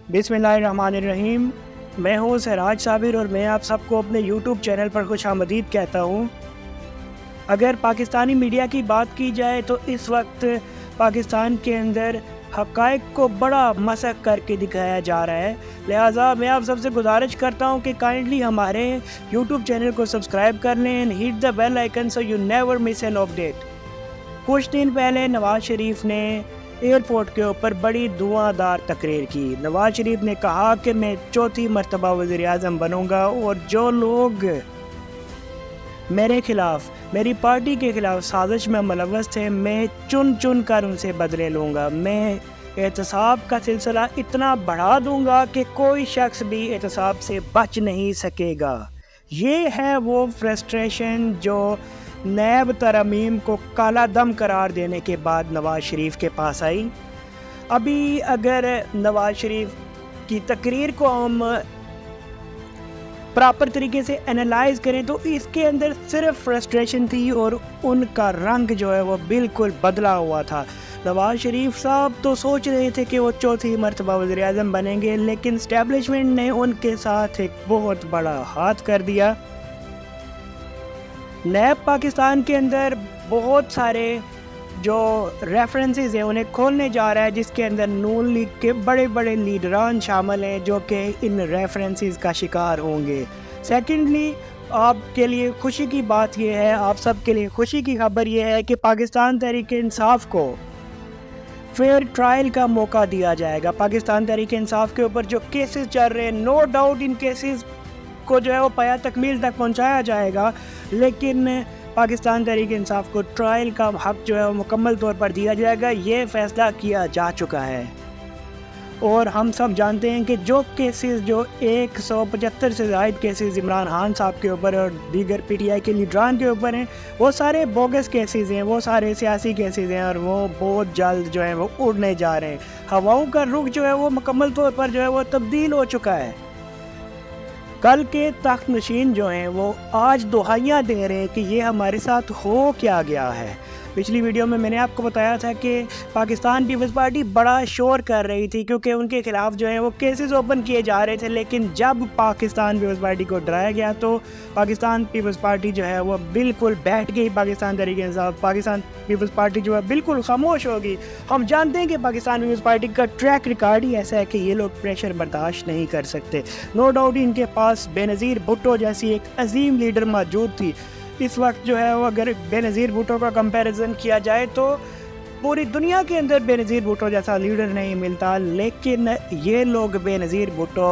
बिस्मिल्लाहिर्रहमानिर्रहीम। मैं हूँ सराज साबिर और मैं आप सबको अपने यूट्यूब चैनल पर खुश आमदीद कहता हूँ। अगर पाकिस्तानी मीडिया की बात की जाए तो इस वक्त पाकिस्तान के अंदर हक़ाइक़ को बड़ा मसख़ करके दिखाया जा रहा है। लिहाजा मैं आप सबसे गुजारिश करता हूँ कि काइंडली हमारे यूट्यूब चैनल को सब्सक्राइब कर लें and hit the bell icon so you never miss an update. कुछ दिन पहले नवाज़ शरीफ ने एयरपोर्ट के ऊपर बड़ी धुआंधार तकरीर की। नवाज़ शरीफ ने कहा कि मैं चौथी मरतबा वज़ीर-ए-आज़म बनूंगा और जो लोग मेरे खिलाफ, मेरी पार्टी के खिलाफ साजिश में मुलव्वस थे, मैं चुन चुन कर उनसे बदले लूँगा। मैं एहतसाब का सिलसिला इतना बढ़ा दूँगा कि कोई शख्स भी एहतसाब से बच नहीं सकेगा। ये है वो फ्रस्ट्रेशन जो नैब तरमीम को काला दम करार देने के बाद नवाज़ शरीफ के पास आई। अभी अगर नवाज़ शरीफ की तकरीर को हम प्रॉपर तरीके से एनालाइज करें तो इसके अंदर सिर्फ फ्रस्ट्रेशन थी और उनका रंग जो है वो बिल्कुल बदला हुआ था। नवाज़ शरीफ साहब तो सोच रहे थे कि वो चौथी मरतबा वज़ीर-ए-आज़म बनेंगे, लेकिन एस्टेब्लिशमेंट ने उनके साथ एक बहुत बड़ा हाथ कर दिया। नैब पाकिस्तान के अंदर बहुत सारे जो रेफरेंसेस हैं उन्हें खोलने जा रहा है, जिसके अंदर नून लीग के बड़े बड़े लीडरान शामिल हैं जो कि इन रेफरेंसेस का शिकार होंगे। सेकेंडली, आपके लिए खुशी की बात यह है, आप सब के लिए खुशी की खबर यह है कि पाकिस्तान तहरीक इंसाफ को फेयर ट्रायल का मौका दिया जाएगा। पाकिस्तान तहरीक इंसाफ के ऊपर जो केसेस चल रहे हैं, नो डाउट इन केसेस को जो है वो पाया तकमील तक पहुंचाया जाएगा, लेकिन पाकिस्तान तहरीक इंसाफ को ट्रायल का हक़ जो है वो मुकम्मल तौर पर दिया जाएगा। ये फ़ैसला किया जा चुका है और हम सब जानते हैं कि जो केसेस, जो 175 से ज़ायद केसेस इमरान खान साहब के ऊपर और दीगर PTI के लीडरान के ऊपर हैं, वो सारे बोगस केसेस हैं, वो सारे सियासी केसेस हैं और वो बहुत जल्द जो है वो उड़ने जा रहे हैं। हवाओं का रुख जो है वो मुकम्मल तौर पर जो है वो तब्दील हो चुका है। कल के तख्त नशीन जो हैं वो आज दुहाइयाँ दे रहे हैं कि ये हमारे साथ हो क्या गया है। पिछली वीडियो में मैंने आपको बताया था कि पाकिस्तान पीपल्स पार्टी बड़ा शोर कर रही थी क्योंकि उनके खिलाफ जो है वो केसेस ओपन किए जा रहे थे, लेकिन जब पाकिस्तान पीपल्स पार्टी को डराया गया तो पाकिस्तान पीपल्स पार्टी जो है वो बिल्कुल बैठ गई। पाकिस्तान तहरीक इंसाफ, पाकिस्तान पीपल्स पार्टी जो है बिल्कुल खामोश होगी। हम जानते हैं कि पाकिस्तान पीपल्स पार्टी का ट्रैक रिकॉर्ड ही ऐसा है कि ये लोग प्रेशर बर्दाश्त नहीं कर सकते। नो डाउट इनके पास बेनज़ीर भुट्टो जैसी एक अजीम लीडर मौजूद थी। इस वक्त जो है वो अगर बेनज़ीर भुट्टो का कंपैरिजन किया जाए तो पूरी दुनिया के अंदर बेनज़ीर भुट्टो जैसा लीडर नहीं मिलता, लेकिन ये लोग बेनज़ीर भुट्टो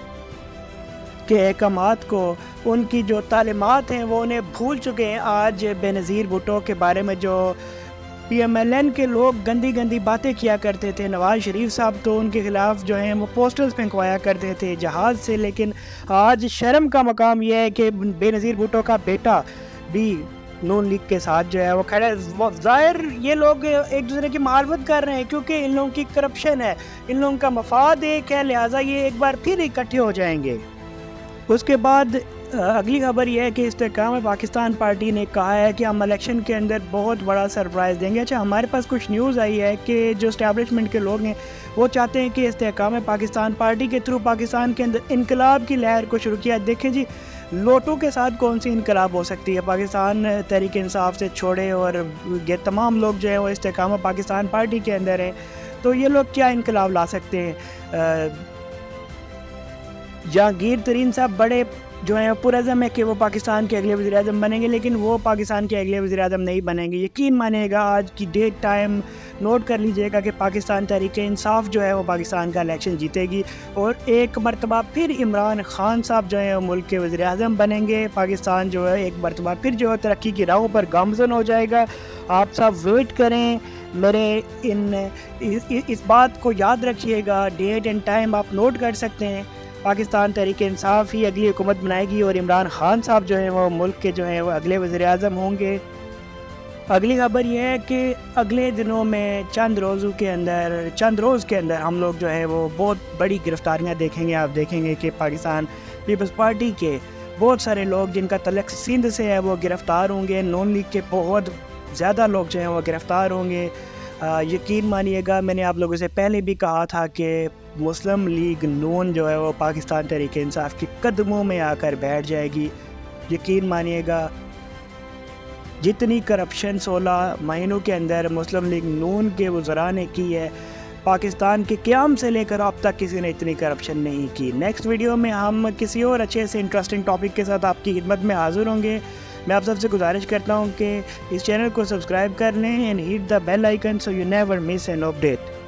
के अहकामात को, उनकी जो तालीमात हैं वो उन्हें भूल चुके हैं। आज बेनज़ीर भुट्टो के बारे में जो PMLN के लोग गंदी गंदी बातें किया करते थे, नवाज़ शरीफ साहब तो उनके ख़िलाफ़ जो हैं वो पोस्टर्स फेंकवाया करते थे जहाज़ से, लेकिन आज शर्म का मकाम यह है कि बेनज़ीर भुट्टो का बेटा भी नून लीग के साथ जो है वो खड़ा है। ज़ाहिर ये लोग एक दूसरे की मुखालफत कर रहे हैं क्योंकि इन लोगों की करप्शन है, इन लोगों का मफाद एक है, लिहाजा ये एक बार फिर इकट्ठे हो जाएंगे। उसके बाद अगली खबर यह है कि इस्तेहकाम पाकिस्तान पार्टी ने कहा है कि हम इलेक्शन के अंदर बहुत बड़ा सरप्राइज़ देंगे। अच्छा, हमारे पास कुछ न्यूज़ आई है कि जो एस्टेब्लिशमेंट के लोग हैं वो चाहते हैं कि इस्तेहकाम पाकिस्तान पार्टी के थ्रू पाकिस्तान के अंदर इनकलाब की लहर को शुरू किया। देखें जी, लोटू के साथ कौन सी इनकलाब हो सकती है? पाकिस्तान तहरीक इंसाफ से छोड़े और ये तमाम लोग जो हैं वो इस्तेहकाम पाकिस्तान पार्टी के अंदर हैं, तो ये लोग क्या इनकलाब ला सकते हैं? जहांगीर तरीन साहब बड़े जो है पुरज़म है कि वो पाकिस्तान के अगले वज़ीर-ए-आज़म बनेंगे, लेकिन वो पाकिस्तान के अगले वज़ीर-ए-आज़म नहीं बनेंगे। यकीन मानिएगा, आज की डेट टाइम नोट कर लीजिएगा कि पाकिस्तान तहरीक इंसाफ जो है वो पाकिस्तान का इलेक्शन जीतेगी और एक मरतबा फिर इमरान खान साहब जो है मुल्क के वज़ीर-ए-आज़म बनेंगे। पाकिस्तान जो है एक मरतबा फिर जो है तरक्की की राहों पर गामज़न हो जाएगा। आप सब वेट करें, मेरे इस बात को याद रखिएगा, डेट एंड टाइम आप नोट कर सकते हैं। पाकिस्तान तहरीक इंसाफ ही अगली हुकूमत बनाएगी और इमरान खान साहब जो है वो मुल्क के जो है वो अगले वज़ीर-ए-आज़म होंगे। अगली खबर यह है कि अगले दिनों में चंद रोज़ के अंदर हम लोग जो है वो बहुत बड़ी गिरफ्तारियां देखेंगे। आप देखेंगे कि पाकिस्तान पीपल्स पार्टी के बहुत सारे लोग जिनका तल्लुक़ सिंध से है वो गिरफ़्तार होंगे। नून लीग के बहुत ज़्यादा लोग जो हैं वो गिरफ़्तार होंगे। यकीन मानिएगा, मैंने आप लोगों से पहले भी कहा था कि مسلم لیگ نون جو ہے وہ پاکستان تحریک انصاف کے قدموں میں آ کر بیٹھ جائے گی۔ یقین مانیے گا، جتنی کرپشن 16 مہینوں کے اندر مسلم لیگ نون کے وزراء نے کی ہے، پاکستان کے قیام سے لے کر اب تک کسی نے اتنی کرپشن نہیں کی۔ نیکسٹ ویڈیو میں ہم کسی اور اچھے سے انٹرسٹنگ ٹاپک کے ساتھ آپ کی خدمت میں حاضر ہوں گے۔ میں آپ سب سے گزارش کرتا ہوں کہ اس چینل کو سبسکرائب کر لیں and hit the bell icon so you never miss an update.